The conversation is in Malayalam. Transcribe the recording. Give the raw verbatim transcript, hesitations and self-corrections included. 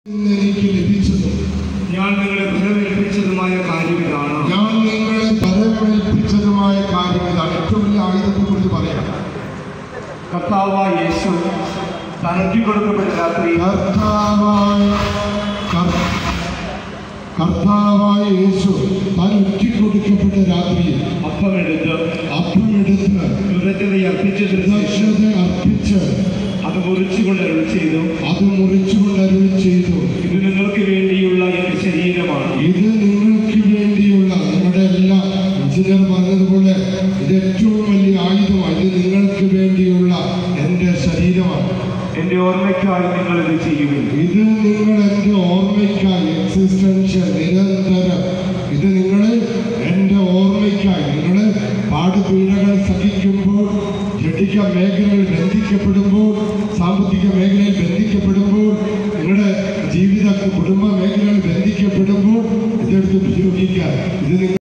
എനിക്ക് ലഭിച്ചതും ഞാൻ നിങ്ങളെ ഫലമേൽപ്പിച്ചതുമായ കാര്യം ഇതാണ്. ഞാൻ നിങ്ങളെ ഫലമേൽപ്പിച്ചതുമായ കാര്യം ഇതാണ്. ഏറ്റവും വലിയ ആയുധത്തെ കുറിച്ച് പറയാം. കർത്താവായ യേശു തനറ്റി കൊടുക്കപ്പെട്ട രാത്രി കർത്താവായ കർത്താവായ യേശു താൻ ഒറ്റിക്കൊടുക്കപ്പെട്ട രാത്രിയിൽ അപ്പമെടുത്ത് അപ്പമെടുത്ത് കൃതജ്ഞത അർപ്പിച്ചതിന് ശേഷം കൃതജ്ഞത അർപ്പിച്ച് അത് മുറിച്ചുകൊണ്ട് അരുളി ചെയ്തു. അത് മുറിച്ചുകൊണ്ട് അരുളി ചെയ്തു. ഇത് നിങ്ങൾക്ക് വേണ്ടിയുള്ള എന്റെ ശരീരമാണ്. ഇത് നിങ്ങൾക്ക് വേണ്ടിയുള്ള, നിങ്ങളുടെ എല്ലാ എഞ്ചിനീയർ പറഞ്ഞതുപോലെ ഇത് ഏറ്റവും വലിയ ആയുധമാണ്. ഇത് നിങ്ങൾക്ക് വേണ്ടിയുള്ള എൻ്റെ ശരീരമാണ്. എന്റെ ഓർമ്മയ്ക്കായി നിങ്ങൾ ഇത് ചെയ്യുവിൻ. ഇത് നിങ്ങൾ എൻ്റെ ഓർമ്മയ്ക്കായി, എക്സിസ്റ്റൻഷ്യൽ, നിരന്തരം ഇത് നിങ്ങൾ എൻ്റെ ഓർമ്മയ്ക്കായി. നിങ്ങൾ പാടുപീഴകൾ സഹിക്കുമ്പോൾ, ജഡിക മേഖലകൾ ബന്ധിക്കപ്പെടുമ്പോൾ, സാമ്പത്തിക മേഖലയിൽ ബന്ധിക്കപ്പെടുമ്പോൾ, നിങ്ങളുടെ ജീവിത കുടുംബ മേഖലകൾ ബന്ധിക്കപ്പെടുമ്പോൾ ഇതെടുത്ത് ഉപയോഗിക്കാൻ. ഇത്